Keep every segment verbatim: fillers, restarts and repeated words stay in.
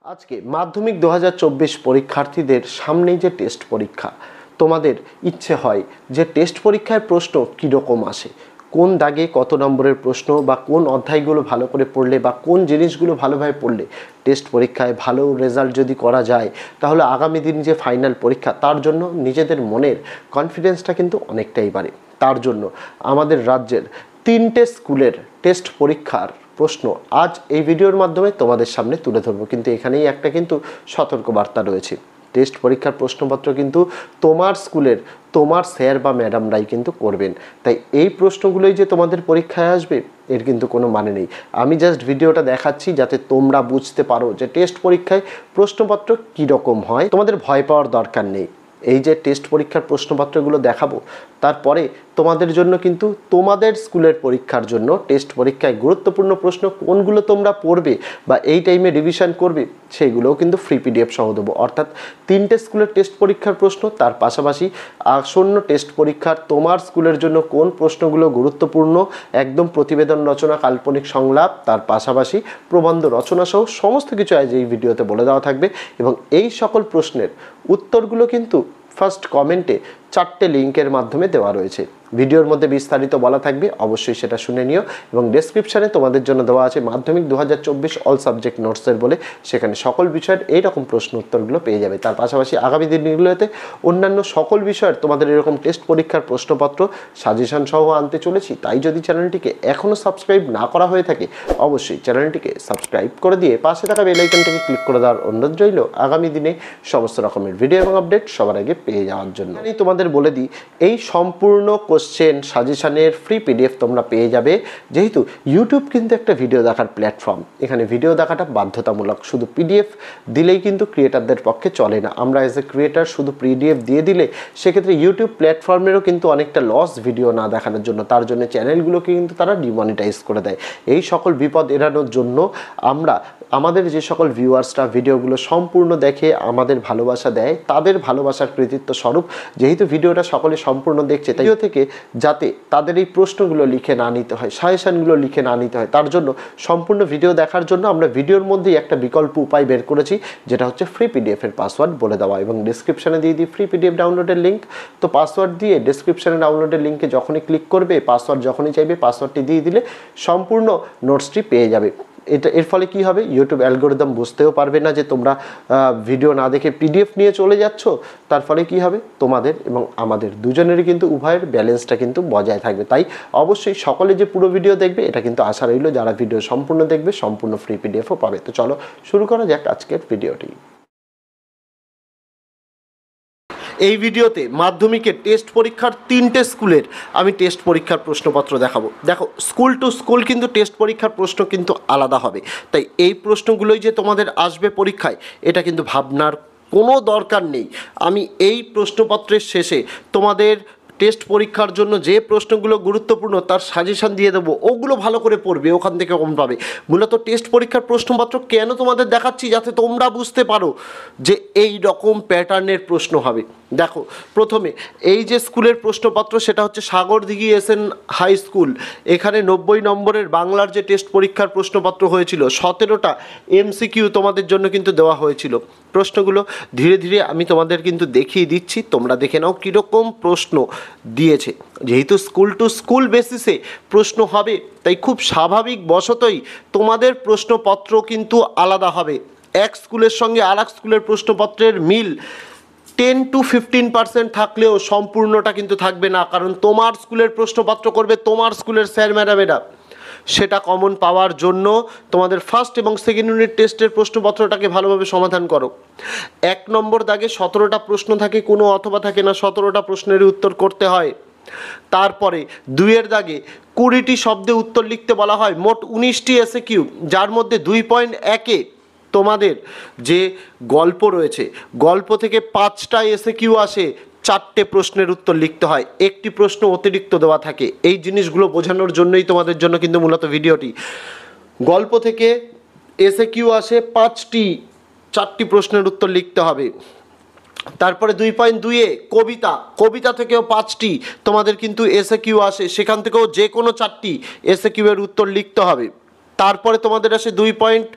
আজকে মাধ্যমিক দু হাজার চব্বিশ পরীক্ষার্থীদের সামনেই যে টেস্ট পরীক্ষা, তোমাদের ইচ্ছে হয় যে টেস্ট পরীক্ষায় প্রশ্ন কীরকম আসে, কোন দাগে কত নম্বরের প্রশ্ন বা কোন অধ্যায়গুলো ভালো করে পড়লে বা কোন জিনিসগুলো ভালোভাবে পড়লে টেস্ট পরীক্ষায় ভালো রেজাল্ট যদি করা যায় তাহলে আগামী দিন যে ফাইনাল পরীক্ষা তার জন্য নিজেদের মনের কনফিডেন্সটা কিন্তু অনেকটাই বাড়ে। তার জন্য আমাদের রাজ্যের তিনটে স্কুলের টেস্ট পরীক্ষার প্রশ্ন আজ এই ভিডিওর মাধ্যমে তোমাদের সামনে তুলে ধরবো। কিন্তু এখানেই একটা কিন্তু সতর্কবার্তা রয়েছে, টেস্ট পরীক্ষার প্রশ্নপত্র কিন্তু তোমার স্কুলের তোমার স্যার বা ম্যাডামরাই কিন্তু করবেন, তাই এই প্রশ্নগুলোই যে তোমাদের পরীক্ষায় আসবে এর কিন্তু কোনো মানে নেই। আমি জাস্ট ভিডিওটা দেখাচ্ছি যাতে তোমরা বুঝতে পারো যে টেস্ট পরীক্ষায় প্রশ্নপত্র কীরকম হয়। তোমাদের ভয় পাওয়ার দরকার নেই। এই যে টেস্ট পরীক্ষার প্রশ্নপত্রগুলো দেখাবো তারপরে তোমাদের জন্য কিন্তু তোমাদের স্কুলের পরীক্ষার জন্য টেস্ট পরীক্ষায় গুরুত্বপূর্ণ প্রশ্ন কোনগুলো তোমরা পড়বে বা এই টাইমে রিভিশন করবে সেইগুলোও কিন্তু ফ্রি পিডিএফ সহ দেবো। অর্থাৎ তিনটে স্কুলের টেস্ট পরীক্ষার প্রশ্ন, তার পাশাপাশি আসন্ন টেস্ট পরীক্ষার তোমার স্কুলের জন্য কোন প্রশ্নগুলো গুরুত্বপূর্ণ, একদম প্রতিবেদন রচনা, কাল্পনিক সংলাপ, তার পাশাপাশি প্রবন্ধ রচনা সহ সমস্ত কিছু আজ এই ভিডিওতে বলে দেওয়া থাকবে। এবং এই সকল প্রশ্নের উত্তরগুলো কিন্তু ফার্স্ট কমেন্টে চারটে লিঙ্কের মাধ্যমে দেওয়া রয়েছে। ভিডিওর মধ্যে বিস্তারিত বলা থাকবে, অবশ্যই সেটা শুনে নিও। এবং ডেসক্রিপশানে তোমাদের জন্য দেওয়া আছে মাধ্যমিক দু হাজার চব্বিশ অল সাবজেক্ট নোটসের বলে, সেখানে সকল বিষয়ের এইরকম প্রশ্ন উত্তরগুলো পেয়ে যাবে। তার পাশাপাশি আগামী দিনগুলোতে অন্যান্য সকল বিষয়ের তোমাদের এরকম টেস্ট পরীক্ষার প্রশ্নপত্র সাজেশন সহ আনতে চলেছি। তাই যদি চ্যানেলটিকে এখনও সাবস্ক্রাইব না করা হয়ে থাকে অবশ্যই চ্যানেলটিকে সাবস্ক্রাইব করে দিয়ে পাশে থাকা বেল আইকনটাকে ক্লিক করে দেওয়ার অনুরোধ রইল আগামী দিনে সমস্ত রকমের ভিডিও এবং আপডেট সবার আগে পেয়ে যাওয়ার জন্য। আমি তোমাদের বলে দিই, এই সম্পূর্ণ কোশ্চেন সাজেশনের ফ্রি পিডিএফ তোমরা পেয়ে যাবে। যেহেতু ইউটিউব কিন্তু একটা ভিডিও দেখার প্ল্যাটফর্ম, এখানে ভিডিও দেখাটা বাধ্যতামূলক, শুধু পিডিএফ দিলেই কিন্তু ক্রিয়েটারদের পক্ষে চলে না। আমরা এজ এ ক্রিয়েটার শুধু পিডিএফ দিয়ে দিলে সেক্ষেত্রে ইউটিউব প্ল্যাটফর্মেরও কিন্তু অনেকটা লস ভিডিও না দেখানোর জন্য, তার জন্য চ্যানেলগুলোকে কিন্তু তারা ডিমনিটাইজ করে দেয়। এই সকল বিপদ এড়ানোর জন্য আমরা আমাদের যে সকল ভিউয়ার্সরা ভিডিওগুলো সম্পূর্ণ দেখে আমাদের ভালোবাসা দেয় তাদের ভালোবাসার কৃতিত্ব স্বরূপ যেহেতু ভিডিওটা সকলে সম্পূর্ণ দেখছে, তাই ভিডিও থেকে যাতে তাদের এই প্রশ্নগুলো লিখে না নিতে হয়, সাজেশনগুলো লিখে না নিতে হয়, তার জন্য সম্পূর্ণ ভিডিও দেখার জন্য আমরা ভিডিওর মধ্যেই একটা বিকল্প উপায় বের করেছি, যেটা হচ্ছে ফ্রি পিডিএফ এর পাসওয়ার্ড বলে দেওয়া। এবং ডিসক্রিপশানে দিয়ে দিই ফ্রি পিডিএফ ডাউনলোডের লিঙ্ক। তো পাসওয়ার্ড দিয়ে ডিসক্রিপশানে ডাউনলোডের লিঙ্কে যখনই ক্লিক করবে, পাসওয়ার্ড যখনই চাইবে পাসওয়ার্ডটি দিয়ে দিলে সম্পূর্ণ নোটসটি পেয়ে যাবে। এটা এর ফলে কি হবে, ইউটিউব অ্যালগোরিদম বুঝতেও পারবে না যে তোমরা ভিডিও না দেখে পিডিএফ নিয়ে চলে যাচ্ছ। তার ফলে কি হবে, তোমাদের এবং আমাদের দুজনেরই কিন্তু উভয়ের ব্যালেন্সটা কিন্তু বজায় থাকবে। তাই অবশ্যই সকলে যে পুরো ভিডিও দেখবে এটা কিন্তু আশা রইল, যারা ভিডিও সম্পূর্ণ দেখবে সম্পূর্ণ ফ্রি পিডিএফও পাবে। তো চলো শুরু করা যাক আজকের ভিডিওটি। এই ভিডিওতে মাধ্যমিকের টেস্ট পরীক্ষার তিনটে স্কুলের আমি টেস্ট পরীক্ষার প্রশ্নপত্র দেখাবো। দেখো, স্কুল টু স্কুল কিন্তু টেস্ট পরীক্ষার প্রশ্ন কিন্তু আলাদা হবে, তাই এই প্রশ্নগুলোই যে তোমাদের আসবে পরীক্ষায় এটা কিন্তু ভাবনার কোনো দরকার নেই। আমি এই প্রশ্নপত্রের শেষে তোমাদের টেস্ট পরীক্ষার জন্য যে প্রশ্নগুলো গুরুত্বপূর্ণ তার সাজেশন দিয়ে দেবো, ওগুলো ভালো করে পড়বে, ওখান থেকে কম পাবে। মূলত টেস্ট পরীক্ষার প্রশ্নপত্র কেন তোমাদের দেখাচ্ছি, যাতে তোমরা বুঝতে পারো যে এই রকম প্যাটার্নের প্রশ্ন হবে। দেখো, প্রথমে এই যে স্কুলের প্রশ্নপত্র সেটা হচ্ছে Sagardighi S N high school. এখানে নব্বই নম্বরের বাংলার যে টেস্ট পরীক্ষার প্রশ্নপত্র হয়েছিল, সতেরোটা এমসিকিউ তোমাদের জন্য কিন্তু দেওয়া হয়েছিল। প্রশ্নগুলো ধীরে ধীরে আমি তোমাদের কিন্তু দেখিয়ে দিচ্ছি, তোমরা দেখে নাও কীরকম প্রশ্ন দিয়েছে। যেহেতু স্কুল টু স্কুল বেসিসে প্রশ্ন হবে তাই খুব স্বাভাবিক বশতই তোমাদের প্রশ্নপত্র কিন্তু আলাদা হবে। এক স্কুলের সঙ্গে আর এক স্কুলের প্রশ্নপত্রের মিল টেন টু ফিফটিন পার্সেন্ট থাকলেও সম্পূর্ণটা কিন্তু থাকবে না, কারণ তোমার স্কুলের প্রশ্নপত্র করবে তোমার স্কুলের স্যার ম্যাডামেরা। সেটা কমন পাওয়ার জন্য তোমাদের ফার্স্ট এবং সেকেন্ড ইউনিট টেস্টের প্রশ্নপত্রটাকে ভালোভাবে সমাধান করো। এক নম্বর দাগে সতেরোটা প্রশ্ন থাকে, কোনো অথবা থাকে না, সতেরোটা প্রশ্নের উত্তর করতে হয়। তারপরে দুইয়ের দাগে কুড়িটি শব্দে উত্তর লিখতে বলা হয়, মোট উনিশটি এসে কিউ, যার মধ্যে দুই পয়েন্ট একে তোমাদের যে গল্প রয়েছে, গল্প থেকে পাঁচটা এসে কিউ আসে, চারটে প্রশ্নের উত্তর লিখতে হয়, একটি প্রশ্ন অতিরিক্ত দেওয়া থাকে। এই জিনিসগুলো বোঝানোর জন্যই তোমাদের জন্য কিন্তু মূলত ভিডিওটি। গল্প থেকে এসে কিউ আসে পাঁচটি, চারটি প্রশ্নের উত্তর লিখতে হবে। তারপরে দুই পয়েন্ট দুইয়ে কবিতা, কবিতা থেকেও পাঁচটি তোমাদের কিন্তু এসে কিউ আসে, সেখান থেকেও যে কোনো চারটি এসে কিউ এর উত্তর লিখতে হবে। তারপরে তোমাদের আসে দুই পয়েন্ট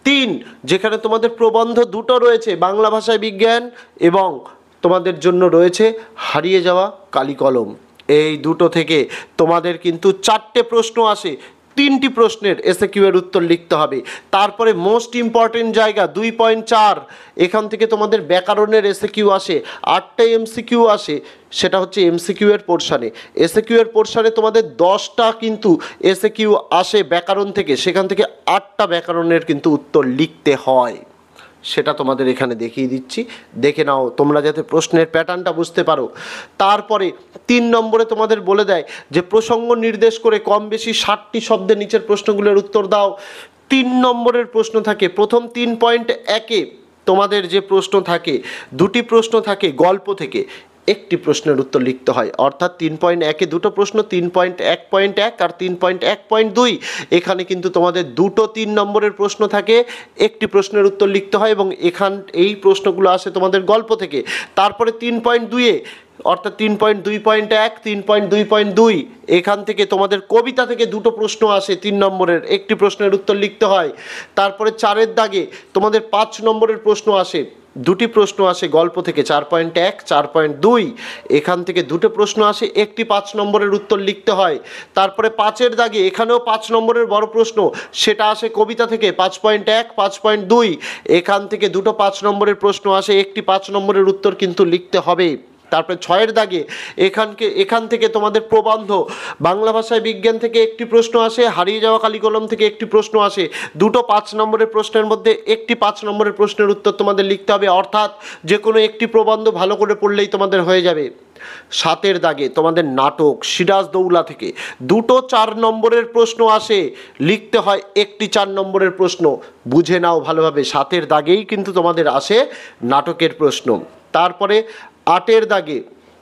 তিন, যেখানে তোমাদের প্রবন্ধ দুটো রয়েছে, বাংলা ভাষায় বিজ্ঞান এবং তোমাদের জন্য রয়েছে হারিয়ে যাওয়া কালিকলম। এই দুটো থেকে তোমাদের কিন্তু চারটে প্রশ্ন আসে, তিনটি প্রশ্নের এসএকিউ এর উত্তর লিখতে হবে। তারপরে মোস্ট ইম্পর্টেন্ট জায়গা দুই পয়েন্ট চার, এখান থেকে তোমাদের ব্যাকরণের এসএকিউ আসে, আটটা এমসিকিউ আসে, সেটা হচ্ছে এমসিকিউ এর পোর্শনে। এসএকিউ এর পোর্শনে তোমাদের দশটা কিন্তু এসএকিউ আসে ব্যাকরণ থেকে, সেখান থেকে আটটা ব্যাকরণের কিন্তু উত্তর লিখতে হয়, সেটা তোমাদের এখানে দেখিয়ে দিচ্ছি, দেখে নাও তোমরা যাতে প্রশ্নের প্যাটার্নটা বুঝতে পারো। তারপরে তিন নম্বরে তোমাদের বলে দেয় যে প্রসঙ্গ নির্দেশ করে কম বেশি ষাটটি শব্দের নিচের প্রশ্নগুলোর উত্তর দাও। তিন নম্বরের প্রশ্ন থাকে প্রথম তিন পয়েন্ট একে, তোমাদের যে প্রশ্ন থাকে দুটি প্রশ্ন থাকে গল্প থেকে, একটি প্রশ্নের উত্তর লিখতে হয়, অর্থাৎ তিন পয়েন্ট একে দুটো প্রশ্ন, তিন পয়েন্ট এক পয়েন্ট এক আর তিন পয়েন্ট এক পয়েন্ট দুই, এখানে কিন্তু তোমাদের দুটো তিন নম্বরের প্রশ্ন থাকে, একটি প্রশ্নের উত্তর লিখতে হয় এবং এখান এই প্রশ্নগুলো আসে তোমাদের গল্প থেকে। তারপরে তিন পয়েন্ট দুইয়ে অর্থাৎ তিন পয়েন্ট দুই পয়েন্ট এক, তিন পয়েন্ট দুই পয়েন্ট দুই, এখান থেকে তোমাদের কবিতা থেকে দুটো প্রশ্ন আসে তিন নম্বরের, একটি প্রশ্নের উত্তর লিখতে হয়। তারপরে চারের দাগে তোমাদের পাঁচ নম্বরের প্রশ্ন আসে, দুটি প্রশ্ন আসে গল্প থেকে, চার পয়েন্ট এক, চার পয়েন্ট দুই, এখান থেকে দুটো প্রশ্ন আসে, একটি পাঁচ নম্বরের উত্তর লিখতে হয়। তারপরে পাঁচের দাগে এখানেও পাঁচ নম্বরের বড় প্রশ্ন, সেটা আসে কবিতা থেকে, পাঁচ পয়েন্ট এক, পাঁচ পয়েন্ট দুই, এখান থেকে দুটো পাঁচ নম্বরের প্রশ্ন আসে, একটি পাঁচ নম্বরের উত্তর কিন্তু লিখতে হবে। তারপরে ছয়ের দাগে এখানকে এখান থেকে তোমাদের প্রবন্ধ, বাংলা ভাষায় বিজ্ঞান থেকে একটি প্রশ্ন আসে, হারিয়ে যাওয়া কালিকলম থেকে একটি প্রশ্ন আসে, দুটো পাঁচ নম্বরের প্রশ্নের মধ্যে একটি পাঁচ নম্বরের প্রশ্নের উত্তর তোমাদের লিখতে হবে, অর্থাৎ যে কোনো একটি প্রবন্ধ ভালো করে পড়লেই তোমাদের হয়ে যাবে। সাতের দাগে তোমাদের নাটক সিরাজদৌলা থেকে দুটো চার নম্বরের প্রশ্ন আসে, লিখতে হয় একটি চার নম্বরের প্রশ্ন, বুঝে নাও ভালোভাবে, সাতের দাগেই কিন্তু তোমাদের আসে নাটকের প্রশ্ন। তারপরে আটের দাগে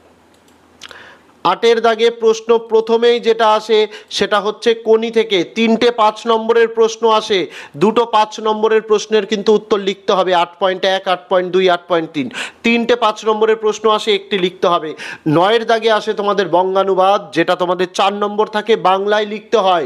আটের দাগে প্রশ্ন প্রথমেই যেটা আসে সেটা হচ্ছে কোনি থেকে, তিনটে পাঁচ নম্বরের প্রশ্ন আসে, দুটো পাঁচ নম্বরের প্রশ্নের কিন্তু উত্তর লিখতে হবে, আট পয়েন্ট এক, আট পয়েন্ট দুই, আট পয়েন্ট তিন, তিনটে পাঁচ নম্বরের প্রশ্ন আসে, একটি লিখতে হবে। নয়ের দাগে আসে তোমাদের বঙ্গানুবাদ, যেটা তোমাদের চার নম্বর থাকে, বাংলায় লিখতে হয়।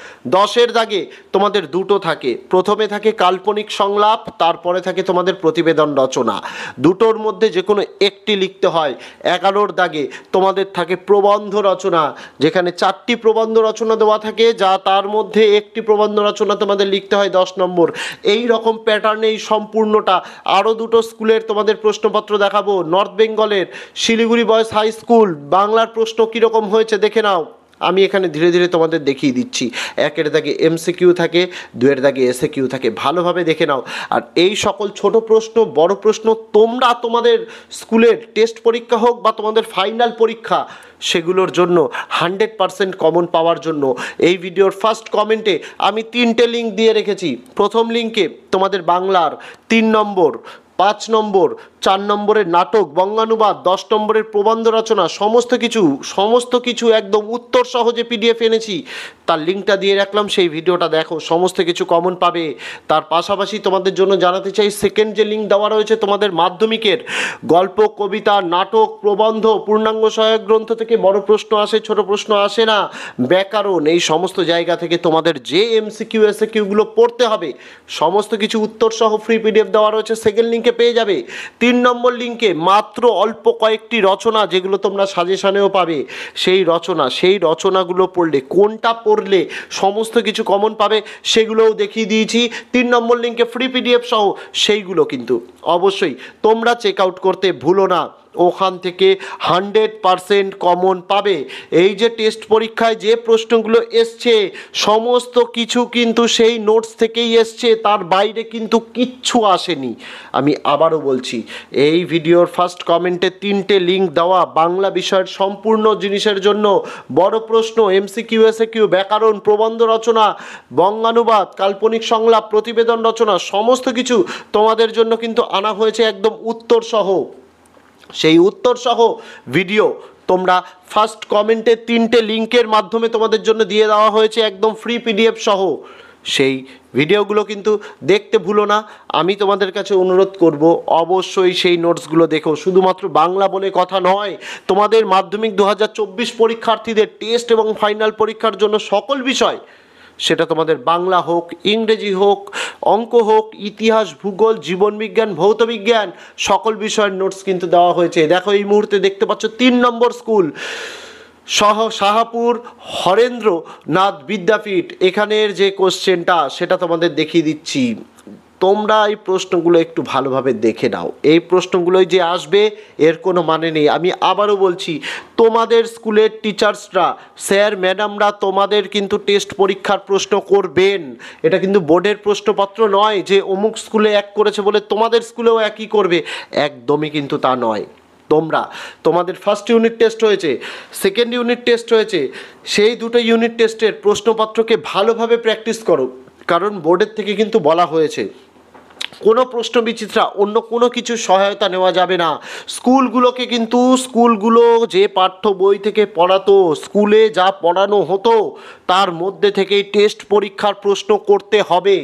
দশের দাগে তোমাদের দুটো থাকে, প্রথমে থাকে কাল্পনিক সংলাপ, তারপরে থাকে তোমাদের প্রতিবেদন রচনা, দুটোর মধ্যে যে কোনো একটি লিখতে হয়। এগারোর দাগে তোমাদের থাকে প্রবন্ধ রচনা, যেখানে চারটি প্রবন্ধ রচনা দেওয়া থাকে, যা তার মধ্যে একটি প্রবন্ধ রচনা তোমাদের লিখতে হয়, দশ নম্বর। এই রকম প্যাটার্নে এই সম্পূর্ণটা। আরও দুটো স্কুলের তোমাদের প্রশ্নপত্র দেখাবো, নর্থ বেঙ্গলের শিলিগুড়ি বয়েজ হাই স্কুল, বাংলার প্রশ্ন কীরকম হয়েছে দেখে নাও, আমি এখানে ধীরে ধীরে তোমাদের দেখিয়ে দিচ্ছি। একের দাগে এমসিকিউ থাকে, দুয়ের দাগে এসএকিউ থাকে, ভালোভাবে দেখে নাও। আর এই সকল ছোট প্রশ্ন বড় প্রশ্ন তোমরা তোমাদের স্কুলের টেস্ট পরীক্ষা হোক বা তোমাদের ফাইনাল পরীক্ষা, সেগুলোর জন্য হান্ড্রেড পারসেন্ট কমন পাওয়ার জন্য এই ভিডিওর ফার্স্ট কমেন্টে আমি তিনটে লিঙ্ক দিয়ে রেখেছি। প্রথম লিঙ্কে তোমাদের বাংলার তিন নম্বর, পাঁচ নম্বর, চার নম্বরের নাটক বঙ্গানুবাদ, দশ নম্বরের প্রবন্ধ রচনা, সমস্ত কিছু সমস্ত কিছু একদম উত্তর সহজে পিডিএফ এনেছি, তার লিঙ্কটা দিয়ে রাখলাম, সেই ভিডিওটা দেখো, সমস্ত কিছু কমন পাবে। তার পাশাপাশি তোমাদের জন্য জানাতে চাই, সেকেন্ড যে লিঙ্ক দেওয়া রয়েছে তোমাদের মাধ্যমিকের গল্প, কবিতা, নাটক, প্রবন্ধ, পূর্ণাঙ্গ সহায়ক গ্রন্থ থেকে বড় প্রশ্ন আসে, ছোট প্রশ্ন আসে না, ব্যাকরণ, এই সমস্ত জায়গা থেকে তোমাদের যে এমসিকিউ এসএকিউগুলো পড়তে হবে সমস্ত কিছু উত্তর সহ ফ্রি পিডিএফ দেওয়া রয়েছে, সেকেন্ড লিঙ্কে পেয়ে যাবে। তিন নম্বর লিঙ্কে মাত্র অল্প কয়েকটি রচনা, যেগুলো তোমরা সাজেশনেও পাবে, সেই রচনা সেই রচনাগুলো পড়লে, কোনটা পড়লে সমস্ত কিছু কমন পাবে সেগুলোও দেখিয়ে দিয়েছি তিন নম্বর লিঙ্কে ফ্রি পিডিএফ সহ, সেইগুলো কিন্তু অবশ্যই তোমরা চেক আউট করতে ভুলো না, ওখান থেকে হান্ড্রেড পারসেন্ট কমন পাবে। এই যে টেস্ট পরীক্ষায় যে প্রশ্নগুলো এসছে সমস্ত কিছু কিন্তু সেই নোটস থেকেই এসছে, তার বাইরে কিন্তু কিচ্ছু আসেনি। আমি আবারও বলছি, এই ভিডিওর ফার্স্ট কমেন্টে তিনটে লিঙ্ক দেওয়া, বাংলা বিষয়ের সম্পূর্ণ জিনিসের জন্য বড় প্রশ্ন, এমসিকিউ এসএকিউ, ব্যাকরণ, প্রবন্ধ রচনা, বঙ্গানুবাদ, কাল্পনিক সংলাপ, প্রতিবেদন রচনা, সমস্ত কিছু তোমাদের জন্য কিন্তু আনা হয়েছে একদম উত্তর সহ। সেই উত্তর সহ ভিডিও তোমরা ফার্স্ট কমেন্টে তিনটে লিঙ্কের মাধ্যমে তোমাদের জন্য দিয়ে দেওয়া হয়েছে একদম ফ্রি পিডিএফ সহ, সেই ভিডিওগুলো কিন্তু দেখতে ভুলো না। আমি তোমাদের কাছে অনুরোধ করব, অবশ্যই সেই নোটসগুলো দেখো। শুধুমাত্র বাংলা বলে কথা নয়, তোমাদের মাধ্যমিক দু হাজার চব্বিশ পরীক্ষার্থীদের টেস্ট এবং ফাইনাল পরীক্ষার জন্য সকল বিষয় সেটা তোমাদের বাংলা হোক, ইংরেজি হোক, অঙ্ক হোক, ইতিহাস, ভূগোল, জীবনবিজ্ঞান, ভৌতবিজ্ঞান, সকল বিষয়ের নোটস কিন্তু দেওয়া হয়েছে। দেখো এই মুহূর্তে দেখতে পাচ্ছ তিন নম্বর স্কুল সহ শাহাপুর হরেন্দ্রনাথ বিদ্যাপীঠ, এখানের যে কোশ্চেনটা সেটা তোমাদের দেখিয়ে দিচ্ছি। তোমরা এই প্রশ্নগুলো একটু ভালোভাবে দেখে নাও। এই প্রশ্নগুলোই যে আসবে এর কোনো মানে নেই। আমি আবারও বলছি, তোমাদের স্কুলের টিচার্সরা, স্যার ম্যাডামরা তোমাদের কিন্তু টেস্ট পরীক্ষার প্রশ্ন করবেন। এটা কিন্তু বোর্ডের প্রশ্নপত্র নয় যে অমুক স্কুলে এক করেছে বলে তোমাদের স্কুলেও একই করবে, একদমই কিন্তু তা নয়। তোমরা তোমাদের ফার্স্ট ইউনিট টেস্ট হয়েছে, সেকেন্ড ইউনিট টেস্ট হয়েছে, সেই দুটো ইউনিট টেস্টের প্রশ্নপত্রকে ভালোভাবে প্র্যাকটিস করো, কারণ বোর্ডের থেকে কিন্তু বলা হয়েছে কোনো প্রশ্ন বিচিত্রা অন্য কোনো কিছু সহায়তা নেওয়া যাবে না। স্কুলগুলোকে কিন্তু স্কুলগুলো যে পাঠ্য বই থেকে পড়াতো, স্কুলে যা পড়ানো হতো তার মধ্যে থেকেই টেস্ট পরীক্ষার প্রশ্ন করতে হবে।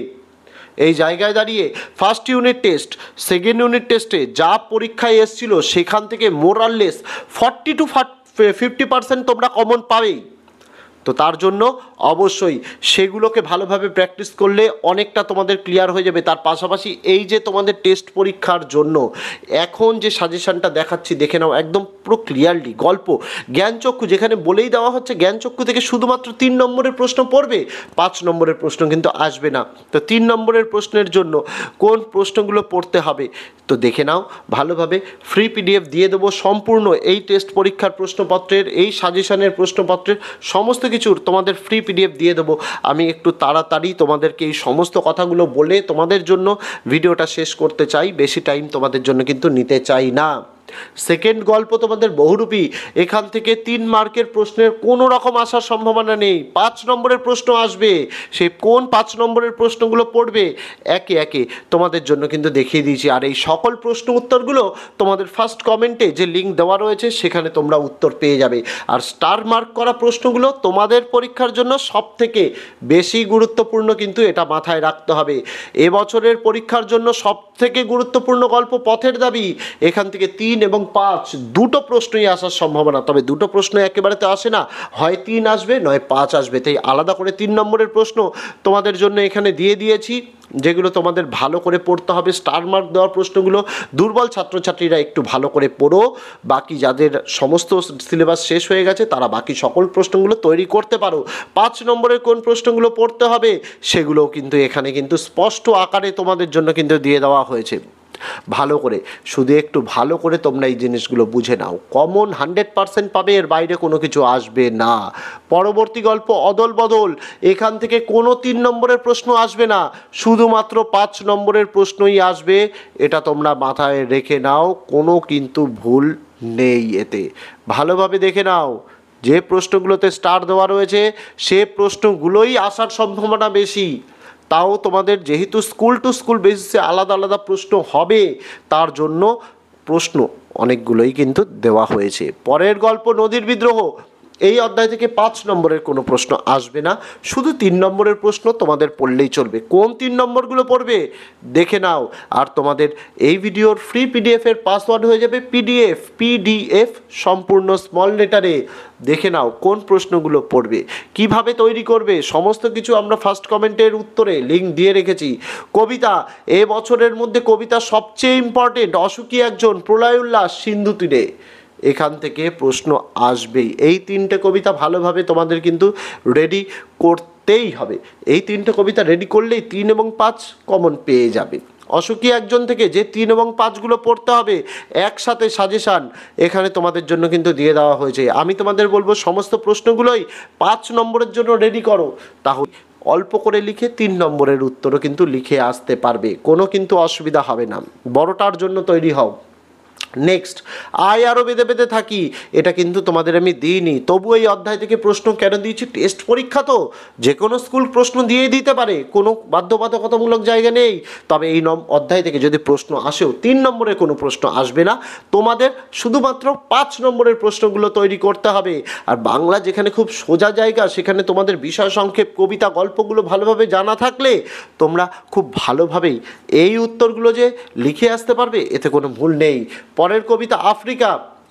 এই জায়গায় দাঁড়িয়ে first unit test, second unit টেস্টে যা পরীক্ষায় এসেছিল সেখান থেকে more or less forty two fifty percent তোমরা কমন পাবেই। তো তার জন্য অবশ্যই সেগুলোকে ভালোভাবে প্র্যাকটিস করলে অনেকটা তোমাদের ক্লিয়ার হয়ে যাবে। তার পাশাপাশি এই যে তোমাদের টেস্ট পরীক্ষার জন্য এখন যে সাজেশনটা দেখাচ্ছি দেখে নাও, একদম পুরো ক্লিয়ারলি গল্প জ্ঞানচক্ষু, যেখানে বলেই দেওয়া হচ্ছে জ্ঞানচক্ষু থেকে শুধুমাত্র তিন নম্বরের প্রশ্ন পড়বে, পাঁচ নম্বরের প্রশ্ন কিন্তু আসবে না। তো তিন নম্বরের প্রশ্নের জন্য কোন প্রশ্নগুলো পড়তে হবে তো দেখে নাও ভালোভাবে। ফ্রি পিডিএফ দিয়ে দেবো সম্পূর্ণ এই টেস্ট পরীক্ষার প্রশ্নপত্রের, এই সাজেশনের প্রশ্নপত্রের সমস্ত কিছুর তোমাদের ফ্রি পিডিএফ দিয়ে দেবো। আমি একটু তাড়াতাড়ি তোমাদেরকে এই সমস্ত কথাগুলো বলে তোমাদের জন্য ভিডিওটা শেষ করতে চাই, বেশি টাইম তোমাদের জন্য কিন্তু নিতে চাই না। সেকেন্ড গল্প তোমাদের বহুরূপী, এখান থেকে তিন মার্কের প্রশ্নের কোনো রকম আসার সম্ভাবনা নেই, পাঁচ নম্বরের প্রশ্ন আসবে। সেই কোন পাঁচ নম্বরের প্রশ্নগুলো পড়বে একে একে তোমাদের জন্য কিন্তু দেখিয়ে দিয়েছি। আর এই সকল প্রশ্ন উত্তরগুলো তোমাদের ফার্স্ট কমেন্টে যে লিঙ্ক দেওয়া রয়েছে সেখানে তোমরা উত্তর পেয়ে যাবে। আর স্টার মার্ক করা প্রশ্নগুলো তোমাদের পরীক্ষার জন্য সব থেকে বেশি গুরুত্বপূর্ণ, কিন্তু এটা মাথায় রাখতে হবে। এবছরের পরীক্ষার জন্য সব থেকে গুরুত্বপূর্ণ গল্প পথের দাবি, এখান থেকে তিন এবং পাঁচ দুটো প্রশ্নই আসার সম্ভাবনা। তবে দুটো প্রশ্ন একেবারে তো আসে না, হয় তিন আসবে নয় পাঁচ আসবে। তাই আলাদা করে তিন নম্বরের প্রশ্ন তোমাদের জন্য এখানে দিয়ে দিয়েছি, যেগুলো তোমাদের ভালো করে পড়তে হবে। স্টার মার্ক দেওয়ার প্রশ্নগুলো দুর্বল ছাত্রছাত্রীরা একটু ভালো করে পড়ো, বাকি যাদের সমস্ত সিলেবাস শেষ হয়ে গেছে তারা বাকি সকল প্রশ্নগুলো তৈরি করতে পারো। পাঁচ নম্বরের কোন প্রশ্নগুলো পড়তে হবে সেগুলোও কিন্তু এখানে কিন্তু স্পষ্ট আকারে তোমাদের জন্য কিন্তু দিয়ে দেওয়া হয়েছে। ভালো করে শুধু একটু ভালো করে তোমরা এই জিনিসগুলো বুঝে নাও। কমন হান্ড্রেড পার্সেন্ট পাবে, এর বাইরে কোনো কিছু আসবে না। পরবর্তী গল্প অদল বদল, এখান থেকে কোনো তিন নম্বরের প্রশ্ন আসবে না, শুধুমাত্র পাঁচ নম্বরের প্রশ্নই আসবে। এটা তোমরা মাথায় রেখে নাও, কোনো কিন্তু ভুল নেই এতে। ভালোভাবে দেখে নাও, যে প্রশ্নগুলোতে স্টার দেওয়া রয়েছে সে প্রশ্নগুলোই আসার সম্ভাবনা বেশি। তাও তোমাদের যেহেতু স্কুল টু স্কুল বেসিসে আলাদা আলাদা প্রশ্ন হবে, তার জন্য প্রশ্ন অনেকগুলোই কিন্তু দেওয়া হয়েছে। পরের গল্প নদীর বিদ্রোহ, এই অধ্যায় থেকে পাঁচ নম্বরের কোনো প্রশ্ন আসবে না, শুধু তিন নম্বরের প্রশ্ন তোমাদের পড়লেই চলবে। কোন তিন নম্বরগুলো পড়বে দেখে নাও। আর তোমাদের এই ভিডিওর ফ্রি পিডিএফের পাসওয়ার্ড হয়ে যাবে পিডিএফ, পিডিএফ সম্পূর্ণ স্মল লেটারে। দেখে নাও কোন প্রশ্নগুলো পড়বে, কিভাবে তৈরি করবে, সমস্ত কিছু আমরা ফার্স্ট কমেন্টের উত্তরে লিঙ্ক দিয়ে রেখেছি। কবিতা, এ বছরের মধ্যে কবিতা সবচেয়ে ইম্পর্টেন্ট, অসুখী একজন, প্রলয় উল্লাস, সিন্ধু তীরে, এখান থেকে প্রশ্ন আসবেই। এই তিনটে কবিতা ভালোভাবে তোমাদের কিন্তু রেডি করতেই হবে। এই তিনটে কবিতা রেডি করলেই তিন এবং পাঁচ কমন পেয়ে যাবে। অসুখী একজন থেকে যে তিন এবং পাঁচগুলো পড়তে হবে একসাথে সাজেশান এখানে তোমাদের জন্য কিন্তু দিয়ে দেওয়া হয়েছে। আমি তোমাদের বলবো সমস্ত প্রশ্নগুলোই পাঁচ নম্বরের জন্য রেডি করো, তাহলে অল্প করে লিখে তিন নম্বরের উত্তরও কিন্তু লিখে আসতে পারবে, কোনো কিন্তু অসুবিধা হবে না। বড়টার জন্য তৈরি হও। নেক্সট, আয় আরও বেঁধে বেঁধে থাকি, এটা কিন্তু তোমাদের আমি দিইনি, তবু এই অধ্যায় থেকে প্রশ্ন কেন দিয়েছি, টেস্ট পরীক্ষা তো যে কোনো স্কুল প্রশ্ন দিয়েই দিতে পারে, কোনো বাধ্যবাধকতামূলক জায়গা নেই। তবে এই নম অধ্যায় থেকে যদি প্রশ্ন আসেও তিন নম্বরের কোনো প্রশ্ন আসবে না, তোমাদের শুধুমাত্র পাঁচ নম্বরের প্রশ্নগুলো তৈরি করতে হবে। আর বাংলা যেখানে খুব সোজা জায়গা, সেখানে তোমাদের বিষয় সংক্ষেপ, কবিতা, গল্পগুলো ভালোভাবে জানা থাকলে তোমরা খুব ভালোভাবেই এই উত্তরগুলো যে লিখে আসতে পারবে, এতে কোনো ভুল নেই। পরের কবিতা আফ্রিকা,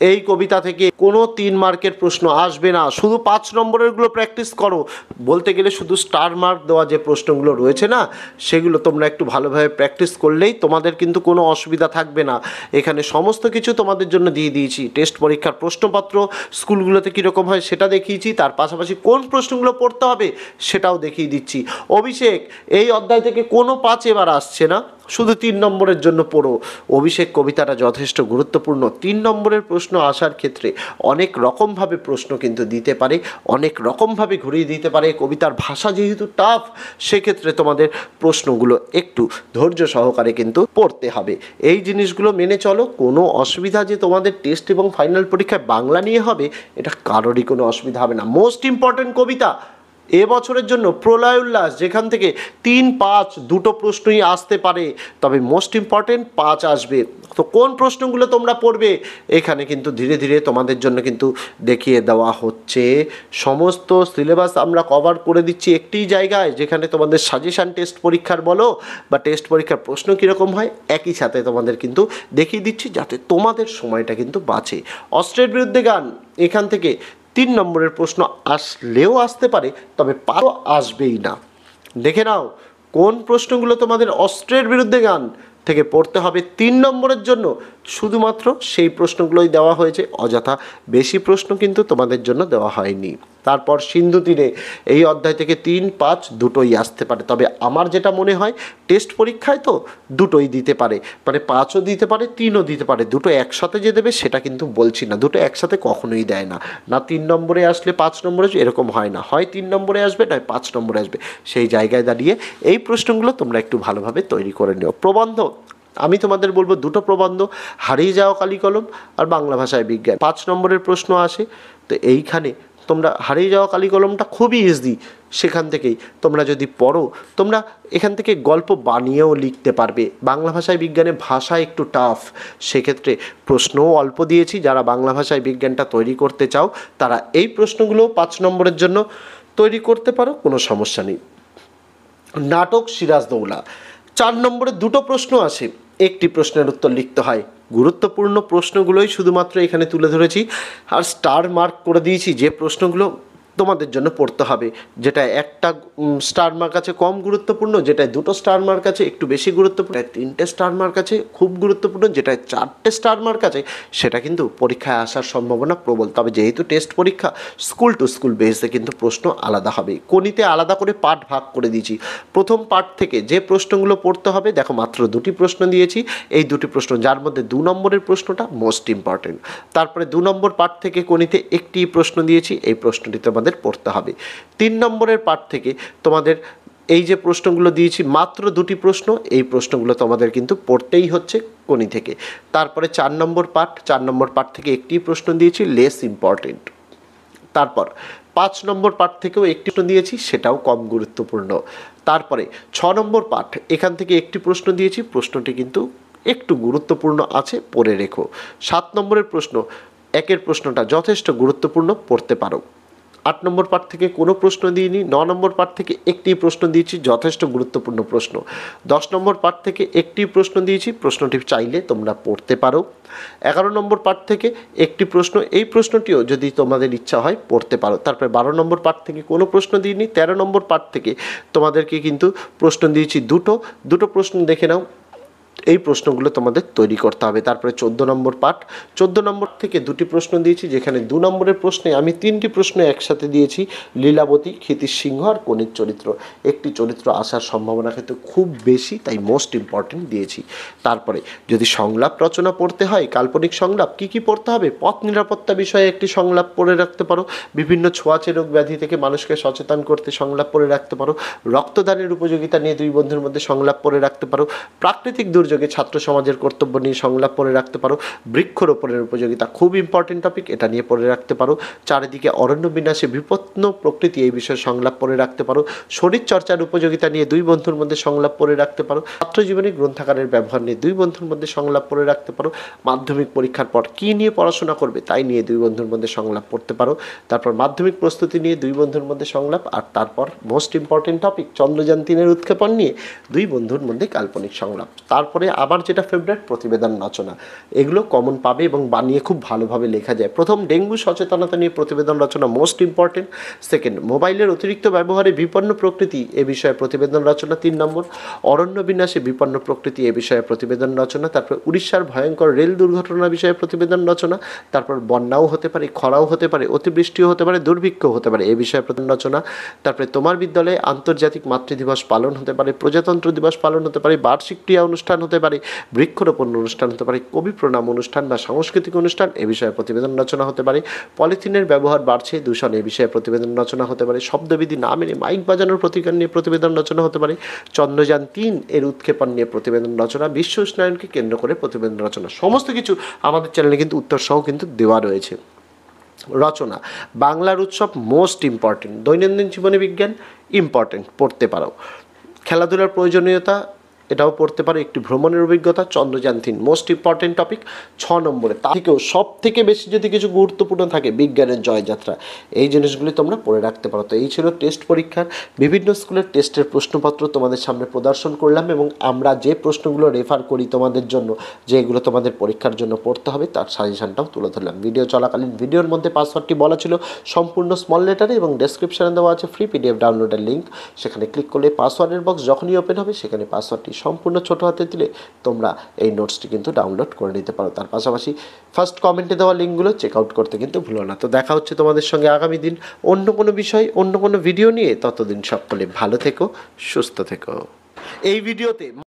এই কবিতা থেকে কোনো তিন মার্কের প্রশ্ন আসবে না, শুধু পাঁচ নম্বরেরগুলো প্র্যাকটিস করো। বলতে গেলে শুধু স্টার মার্ক দেওয়া যে প্রশ্নগুলো রয়েছে না, সেগুলো তোমরা একটু ভালোভাবে প্র্যাকটিস করলেই তোমাদের কিন্তু কোনো অসুবিধা থাকবে না। এখানে সমস্ত কিছু তোমাদের জন্য দিয়ে দিয়েছি। টেস্ট পরীক্ষার প্রশ্নপত্র স্কুলগুলোতে কীরকম হয় সেটা দেখিয়েছি, তার পাশাপাশি কোন প্রশ্নগুলো পড়তে হবে সেটাও দেখিয়ে দিচ্ছি। অভিষেক, এই অধ্যায় থেকে কোনো পাঁচ এবার আসছে না, শুধু তিন নম্বরের জন্য পড়ো। অভিষেক কবিতাটা যথেষ্ট গুরুত্বপূর্ণ। তিন নম্বরের প্রশ্ন আসার ক্ষেত্রে অনেক রকমভাবে প্রশ্ন কিন্তু দিতে পারে, অনেক রকমভাবে ঘুরিয়ে দিতে পারে। কবিতার ভাষা যেহেতু টাফ, সেক্ষেত্রে তোমাদের প্রশ্নগুলো একটু ধৈর্য সহকারে কিন্তু পড়তে হবে। এই জিনিসগুলো মেনে চলো। কোনো অসুবিধা যে তোমাদের টেস্ট এবং ফাইনাল পরীক্ষায় বাংলা নিয়ে হবে, এটা কারোরই কোনো অসুবিধা হবে না। মোস্ট ইম্পর্ট্যান্ট কবিতা এবছরের জন্য প্রলয় উল্লাস, যেখান থেকে তিন পাঁচ দুটো প্রশ্নই আসতে পারে, তবে মোস্ট ইম্পর্টেন্ট পাঁচ আসবে। তো কোন প্রশ্নগুলো তোমরা পড়বে এখানে কিন্তু ধীরে ধীরে তোমাদের জন্য কিন্তু দেখিয়ে দেওয়া হচ্ছে। সমস্ত সিলেবাস আমরা কভার করে দিচ্ছি একটি জায়গায়, যেখানে তোমাদের সাজেশান টেস্ট পরীক্ষার বলো বা টেস্ট পরীক্ষার প্রশ্ন কীরকম হয় একই সাথে তোমাদের কিন্তু দেখিয়ে দিচ্ছি, যাতে তোমাদের সময়টা কিন্তু বাঁচে। অস্ট্রের বিরুদ্ধে গান, এখান থেকে তিন নম্বরের প্রশ্ন আসলেও আসতে পারে, তবে পাঁচ আসবেই না। দেখে নাও কোন প্রশ্নগুলো তোমাদের অস্ট্রের বিরুদ্ধে গান থেকে পড়তে হবে তিন নম্বরের জন্য। শুধুমাত্র সেই প্রশ্নগুলোই দেওয়া হয়েছে, অযথা বেশি প্রশ্ন কিন্তু তোমাদের জন্য দেওয়া হয়নি। তারপর সিন্ধু তীরে, এই অধ্যায় থেকে তিন পাঁচ দুটোই আসতে পারে, তবে আমার যেটা মনে হয় টেস্ট পরীক্ষায় তো দুটোই দিতে পারে, মানে পাঁচও দিতে পারে তিনও দিতে পারে। দুটো একসাথে যে দেবে সেটা কিন্তু বলছি না, দুটো একসাথে কখনোই দেয় না। না তিন নম্বরে আসলে পাঁচ নম্বরে এরকম হয় না, হয় তিন নম্বরে আসবে নয় পাঁচ নম্বরে আসবে। সেই জায়গায় দাঁড়িয়ে এই প্রশ্নগুলো তোমরা একটু ভালোভাবে তৈরি করে নিও। প্রবন্ধ, আমি তোমাদের বলবো দুটো প্রবন্ধ, হারিয়ে যাওয়া কালি কলম আর বাংলা ভাষায় বিজ্ঞান। পাঁচ নম্বরের প্রশ্ন আসে, তো এইখানে তোমরা হারিয়ে যাওয়া কালি কলমটা খুবই ইজি, সেখান থেকেই তোমরা যদি পড়ো, তোমরা এখান থেকে গল্প বানিয়েও লিখতে পারবে। বাংলা ভাষায় বিজ্ঞানে ভাষা একটু টাফ, সেক্ষেত্রে প্রশ্নও অল্প দিয়েছি। যারা বাংলা ভাষায় বিজ্ঞানটা তৈরি করতে চাও তারা এই প্রশ্নগুলো পাঁচ নম্বরের জন্য তৈরি করতে পারো, কোনো সমস্যা নেই। নাটক সিরাজদৌল্লা, চার নম্বরে দুটো প্রশ্ন আসে, একটি প্রশ্নের উত্তর লিখতে হয়। গুরুত্বপূর্ণ প্রশ্নগুলোই শুধুমাত্র এখানে তুলে ধরেছি, আর স্টার মার্ক করে দিয়েছি যে প্রশ্নগুলো তোমাদের জন্য পড়তে হবে। যেটা একটা স্টার মার্ক আছে কম গুরুত্বপূর্ণ, যেটায় দুটো স্টার মার্ক আছে একটু বেশি গুরুত্বপূর্ণ, তিনটে স্টার মার্ক আছে খুব গুরুত্বপূর্ণ, যেটায় চারটে স্টার মার্ক আছে সেটা কিন্তু পরীক্ষায় আসার সম্ভাবনা প্রবল। তবে যেহেতু টেস্ট পরীক্ষা, স্কুল টু স্কুল বেসে কিন্তু প্রশ্ন আলাদা হবে। কোনিতে আলাদা করে পার্ট ভাগ করে দিয়েছি। প্রথম পার্ট থেকে যে প্রশ্নগুলো পড়তে হবে, দেখো মাত্র দুটি প্রশ্ন দিয়েছি, এই দুটি প্রশ্ন যার মধ্যে দু নম্বরের প্রশ্নটা মোস্ট ইম্পর্টেন্ট। তারপরে দু নম্বর পার্ট থেকে কোনিতে একটি প্রশ্ন দিয়েছি, এই প্রশ্নটি তোমাদের পড়তে হবে। তিন নম্বরের পার্ট থেকে তোমাদের এই যে প্রশ্নগুলো দিয়েছি মাত্র দুটি প্রশ্ন, এই প্রশ্নগুলো তোমাদের কিন্তু পড়তেই হচ্ছে কোনি থেকে। তারপরে চার নম্বর পার্ট, চার নম্বর পার্ট থেকে একটি প্রশ্ন দিয়েছি, লেস ইম্পর্টেন্ট। তারপর পাঁচ নম্বর পার্ট থেকেও একটি প্রশ্ন দিয়েছি, সেটাও কম গুরুত্বপূর্ণ। তারপরে ছ নম্বর পার্ট, এখান থেকে একটি প্রশ্ন দিয়েছি, প্রশ্নটি কিন্তু একটু গুরুত্বপূর্ণ আছে, পড়ে রেখো। সাত নম্বরের প্রশ্ন, একের প্রশ্নটা যথেষ্ট গুরুত্বপূর্ণ, পড়তে পারো। আট নম্বর পার্ট থেকে কোনো প্রশ্ন দিইনি, ন নম্বর পার্ট থেকে একটি প্রশ্ন দিয়েছি, যথেষ্ট গুরুত্বপূর্ণ প্রশ্ন। দশ নম্বর পার্ট থেকে একটি প্রশ্ন দিয়েছি, প্রশ্নটি চাইলে তোমরা পড়তে পারো। এগারো নম্বর পার্ট থেকে একটি প্রশ্ন, এই প্রশ্নটিও যদি তোমাদের ইচ্ছা হয় পড়তে পারো। তারপরে বারো নম্বর পার্ট থেকে কোনো প্রশ্ন দিইনি। তেরো নম্বর পার্ট থেকে তোমাদেরকে কিন্তু প্রশ্ন দিয়েছি দুটো, দুটো প্রশ্ন দেখে নাও, এই প্রশ্নগুলো তোমাদের তৈরি করতে হবে। তারপরে চোদ্দো নম্বর পার্ট, চোদ্দো নম্বর থেকে দুটি প্রশ্ন দিয়েছি, যেখানে দু নম্বরের প্রশ্নে আমি তিনটি প্রশ্ন একসাথে দিয়েছি, লীলাবতী, ক্ষিতিশ সিংহ আর কনির চরিত্র। একটি চরিত্র আসার সম্ভাবনা কিন্তু খুব বেশি, তাই মোস্ট ইম্পর্টেন্ট দিয়েছি। তারপরে যদি সংলাপ রচনা পড়তে হয়, কাল্পনিক সংলাপ কী কী পড়তে হবে, পথ নিরাপত্তা বিষয়ে একটি সংলাপ পড়ে রাখতে পারো, বিভিন্ন ছোঁয়াচে রোগ ব্যাধি থেকে মানুষকে সচেতন করতে সংলাপ পড়ে রাখতে পারো, রক্তদানের উপযোগিতা নিয়ে দুই বন্ধুর মধ্যে সংলাপ পড়ে রাখতে পারো, প্রাকৃতিক দুর্যোগে ছাত্র সমাজের কর্তব্য নিয়ে সংলাপ পড়ে রাখতে পারো, বৃক্ষরোপণের উপযোগিতা খুব ইম্পর্টেন্ট টপিক, এটা নিয়ে পড়ে রাখতে পারো, চারিদিকে অরণ্য বিনাশে বিপন্ন প্রকৃতি এই বিষয়ে সংলাপ পড়ে রাখতে পারো, শরীর চর্চার উপযোগিতা নিয়ে দুই বন্ধুর মধ্যে সংলাপ পড়ে রাখতে পারো, ছাত্রজীবনী গ্রন্থাগারের ব্যবহার নিয়ে দুই বন্ধুর মধ্যে সংলাপ পড়ে রাখতে পারো, মাধ্যমিক পরীক্ষার পর কী নিয়ে পড়াশোনা করবে তাই নিয়ে দুই বন্ধুর মধ্যে সংলাপ পড়তে পারো, তারপর মাধ্যমিক প্রস্তুতি নিয়ে দুই বন্ধুর মধ্যে সংলাপ, আর তারপর মোস্ট ইম্পর্টেন্ট টপিক চন্দ্রযান তিনের উৎক্ষেপণ নিয়ে দুই বন্ধুর মধ্যে কাল্পনিক সংলাপ। তারপর তারপরে আবার যেটা ফেভারিট প্রতিবেদন রচনা, এগুলো কমন পাবে এবং বানিয়ে খুব ভালোভাবে লেখা যায়। প্রথম ডেঙ্গু সচেতনতা নিয়ে প্রতিবেদন রচনা মোস্ট ইম্পর্টেন্ট। সেকেন্ড মোবাইলের অতিরিক্ত ব্যবহারে বিপন্ন প্রকৃতি এ বিষয়ে প্রতিবেদন রচনা তিন নম্বর। অরণ্য বিনাশে বিপন্ন প্রকৃতি এ বিষয়ে প্রতিবেদন রচনা। তারপর উড়িষ্যার ভয়ঙ্কর রেল দুর্ঘটনা বিষয়ে প্রতিবেদন রচনা। তারপর বন্যাও হতে পারে, খরাও হতে পারে, অতিবৃষ্টিও হতে পারে, দুর্ভিক্ষও হতে পারে, এ বিষয়ে প্রতিবেদন রচনা। তারপরে তোমার বিদ্যালয়ে আন্তর্জাতিক মাতৃদিবস পালন হতে পারে, প্রজাতন্ত্র দিবস পালন হতে পারে, বার্ষিক ক্রিয়া অনুষ্ঠান হতে পারে, বৃক্ষরোপণ অনুষ্ঠান হতে পারে, কবি প্রণাম অনুষ্ঠান বা সাংস্কৃতিক অনুষ্ঠান এ বিষয়ে প্রতিবেদন রচনা হতে পারে, পলিথিনের ব্যবহার বাড়ছে, দূষণ এ বিষয়ে প্রতিবেদন রচনা হতে পারে, শব্দবিধি না মেনে মাইক বাজানোর প্রতিকার নিয়ে প্রতিবেদন রচনা হতে পারে, চন্দ্রযান তিন এর উৎক্ষেপণ নিয়ে প্রতিবেদন রচনা, বিশ্ব উষ্ণায়নকে কেন্দ্র করে প্রতিবেদন রচনা। সমস্ত কিছু আমাদের চ্যানেলে কিন্তু উত্তর সহ কিন্তু দেওয়া রয়েছে। রচনা বাংলার উৎসব মোস্ট ইম্পর্টেন্ট, দৈনন্দিন জীবনে বিজ্ঞান ইম্পর্টেন্ট, পড়তে পারো। খেলাধুলার প্রয়োজনীয়তা এটাও পড়তে পারো। একটি ভ্রমণের অভিজ্ঞতা, চন্দ্রযান তিন মোস্ট ইম্পর্টেন্ট টপিক ছ নম্বরে। তার থেকেও সব থেকে বেশি যদি কিছু গুরুত্বপূর্ণ থাকে বিজ্ঞানের জয়যাত্রা, এই জিনিসগুলি তোমরা পড়ে রাখতে পারো। তো এই ছিল টেস্ট পরীক্ষার বিভিন্ন স্কুলের টেস্টের প্রশ্নপত্র তোমাদের সামনে প্রদর্শন করলাম এবং আমরা যে প্রশ্নগুলো রেফার করি তোমাদের জন্য, যে এগুলো তোমাদের পরীক্ষার জন্য পড়তে হবে, তার সাজেশনটাও তুলে ধরলাম। ভিডিও চলাকালীন ভিডিওর মধ্যে পাসওয়ার্ডটি বলা ছিল সম্পূর্ণ স্মল লেটারে এবং ডেসক্রিপশনে দেওয়া আছে ফ্রি পিডিএফ ডাউনলোডের লিঙ্ক, সেখানে ক্লিক করলে পাসওয়ার্ডের বক্স যখনই ওপেন হবে সেখানে পাসওয়ার্ডটি সম্পূর্ণ ছোট হাতে দিলে তোমরা এই নোটসটি কিন্তু ডাউনলোড করে নিতে পারো। তার পাশাপাশি ফার্স্ট কমেন্টে দেওয়া লিঙ্কগুলো চেক আউট করতে কিন্তু ভুলো না। তো দেখা হচ্ছে তোমাদের সঙ্গে আগামী দিন অন্য কোনো বিষয়, অন্য কোনো ভিডিও নিয়ে। ততদিন সকলে ভালো থেকো, সুস্থ থেকো। এই ভিডিওতে